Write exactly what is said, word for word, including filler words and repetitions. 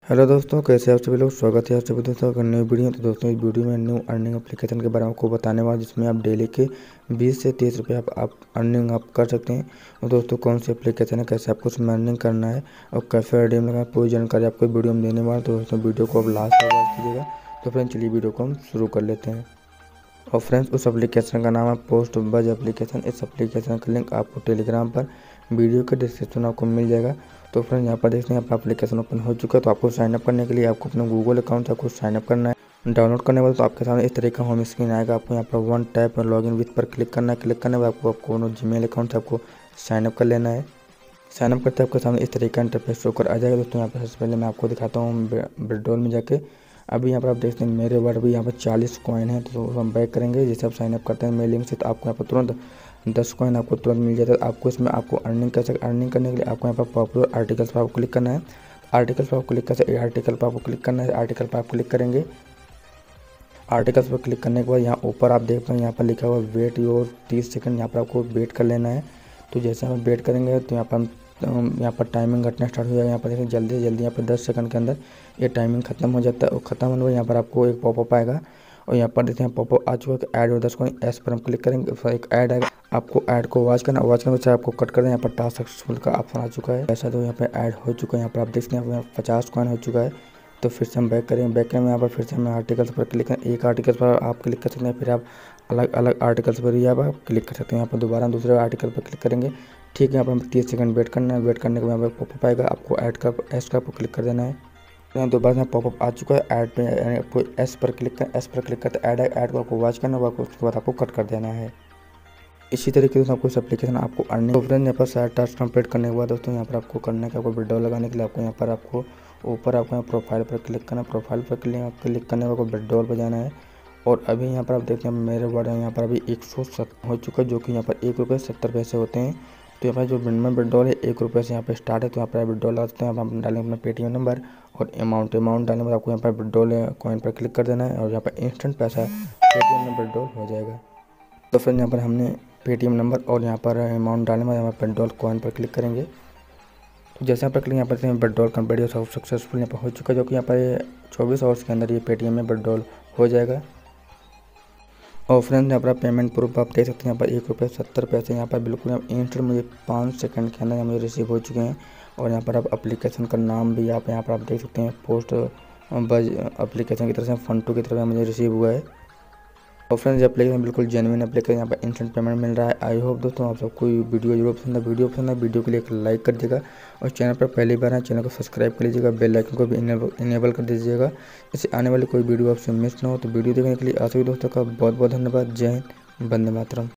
Hello दोस्तों, कैसे आप सभी लोग। स्वागत है आप सभी दोस्तों का न्यू वीडियो। तो दोस्तों इस वीडियो में न्यू अर्निंग एप्लीकेशन के बारे में आपको बताने वाला, जिसमें आप डेली के बीस से तीस रुपये आप, आप अर्निंग आप कर सकते हैं। और दोस्तों कौन सी एप्लीकेशन है, कैसे आपको उसमें अर्निंग करना है और कैसे रिडीम लगा, पूरी जानकारी आपको वीडियो में देने वाला। तो दोस्तों वीडियो को आप लास्ट तक वॉच कीजिएगा। तो फ्रेंड्स चलिए वीडियो को हम शुरू कर लेते हैं। और फ्रेंड्स उस एप्लीकेशन का नाम है पोस्ट बज एप्लीकेशन। इस एप्लीकेशन का लिंक आपको टेलीग्राम पर वीडियो के डिस्क्रिप्शन आपको मिल जाएगा। तो फ्रेंड्स यहाँ पर देखते हैं आपका एप्लीकेशन ओपन हो चुका है। तो आपको साइनअप करने के लिए आपको अपना गूगल अकाउंट से आपको साइनअप करना है। डाउनलोड करने के बाद तो आपके सामने इस तरह का होम स्क्रीन आएगा। आपको यहाँ पर वन टैप लॉगिन विथ पर क्लिक करना है। क्लिक करने के बाद आपको आपको जीमेल अकाउंट से आपको साइनअप कर लेना है। साइनअप करते आपके सामने इस तरह का इंटरफेस शो कर आ जाएगा। दोस्तों यहाँ पर सबसे पहले मैं आपको दिखाता हूँ विड्रॉल में जाके। अभी यहाँ पर आप देखते हैं मेरे वर्ड भी यहाँ पर चालीस कॉइन है। तो हम बैक करेंगे। जैसे आप साइनअप करते हैं मेल लिंक से, तो आपको यहाँ पर तुरंत दस कॉइन आपको तुरंत मिल जाता है। आपको इसमें आपको अर्निंग कर सकते अर्निंग करने के लिए आपको यहाँ पर पॉपुलर आर्टिकल्स पर आपको क्लिक करना है। आर्टिकल्स पर आपको क्लिक कर सकते आर्टिकल पर आपको क्लिक करना है। आर्टिकल पर आप क्लिक करेंगे। आर्टिकल्स पर क्लिक करने के बाद यहाँ ऊपर आप देख पाएंगे, यहाँ पर लिखा हुआ वेट योर तीस सेकंड। यहाँ पर आपको वेट कर लेना है। तो जैसे हम वेट करेंगे तो यहाँ पर हम यहाँ पर टाइमिंग घटना स्टार्ट हो जाएगा। यहाँ पर देखिए जल्दी से जल्दी यहाँ पर दस सेकंड के अंदर ये टाइमिंग खत्म हो जाता है। और ख़त्म होने पर यहाँ पर आपको एक पॉपअप आएगा। और यहाँ पर देखते हैं पॉपअप आ चुका है। ऐड और दस कॉइन एस पर हम क्लिक करेंगे, फिर एक ऐड आएगा। आपको ऐड को वॉच करना, वॉच करने से आपको कट कर दें। यहाँ पर टास्क सक्सेसफुल का ऑप्शन आ चुका है। ऐसा तो यहाँ पर ऐड हो चुका है। यहाँ पर आप देखते हैं पचास कॉइन हो चुका है। तो फिर से हम बैक करेंगे। बैक करेंगे यहाँ पर फिर से हमें आर्टिकल्स पर क्लिक करें। एक आर्टिकल्स पर आप क्लिक कर सकते हैं, फिर आप अलग अलग आर्टिकल्स पर ही आप क्लिक कर सकते हैं। यहाँ पर दोबारा दूसरे आर्टिकल पर क्लिक करेंगे। ठीक है, यहाँ पर हम तीस सेकंड वेट करना है। वेट करने के बाद यहाँ पर पॉपअप आएगा। आपको ऐड का एस का क्लिक कर देना है। यहाँ दोबारा यहाँ पॉपअप आ चुका है। ऐड पे आपको एस पर क्लिक कर एस पर क्लिक करते ऐड ऐड को आपको वॉच करना होगा। उसके बाद आपको कट कर देना है। इसी तरीके से आपको इस एप्लीकेशन आपको अर्निंग तो फ्रेंड यहाँ पर सारे टास्क कंप्लीट करने के बाद दोस्तों यहाँ पर आपको करने का आपको विड्रॉल लगाने के लिए आपको यहाँ पर आपको ऊपर आपको यहाँ प्रोफाइल पर क्लिक करना है। प्रोफाइल पर क्लिक क्लिक करने के बाद आपको विड्रॉल पर जाना है। और अभी यहाँ पर आप देखते हैं मेरे वर्ड है यहाँ पर अभी एक सौ सत्तर हो चुका है, जो कि यहाँ पर एक रुपये सत्तर पैसे होते हैं। तो यहाँ पर जो मिनिमम विड्रॉल है एक रुपये से यहाँ पर स्टार्ट है। तो यहाँ पर विड्रॉल लगा सकते हैं। यहाँ पर डालेंगे अपना पेटीएम नंबर और अमाउंट अमाउंट डालने के बाद आपको यहाँ पर विड्रॉल कॉइन पर क्लिक कर देना है। और यहाँ पर इंस्टेंट पैसा पेटीएम में विड्रॉल हो जाएगा। तो फिर यहाँ पर हमने पेटीएम नंबर और यहाँ पर अमाउंट डालने में यहाँ पर विड्रॉल कॉइन पर क्लिक करेंगे। तो जैसे यहाँ पर क्लिक यहाँ पर विड्रॉल कंप्लीट सक्सेसफुल यहाँ पर हो चुका है, जो कि यहाँ पर चौबीस आवर्स के अंदर ये पेटीएम में विड्रॉल हो जाएगा। और फ्रेंड्स यहाँ पर आप पेमेंट प्रूफ आप देख सकते हैं। यहाँ पर एक रुपये सत्तर पैसे यहाँ पर बिल्कुल इंस्टेंट मुझे पाँच सेकंड के अंदर मुझे रिसीव हो चुके हैं। और यहाँ पर आप एप्लीकेशन का नाम भी आप यहाँ पर आप देख सकते हैं, पोस्ट बज एप्लीकेशन की तरफ से फंटू की तरफ मुझे रिसीव हुआ है। और फ्रेंड्स ये एप्लीकेशन बिल्कुल जेन्युइन एप्लीकेशन, यहाँ पर इंस्टेंट पेमेंट मिल रहा है। आई होप दोस्तों आप सबको वीडियो जरूर पसंद है। वीडियो पसंद है वीडियो के लिए एक लाइक कर दीजिएगा। और चैनल पर पहली बार है चैनल को सब्सक्राइब कर लीजिएगा। बेल आइकन को भी इनेबल कर दीजिएगा, इससे आने वाली कोई वीडियो आपसे मिस ना हो। तो वीडियो देखने के लिए आप सभी दोस्तों का बहुत बहुत धन्यवाद। जय हिंद, वंदे मातरम।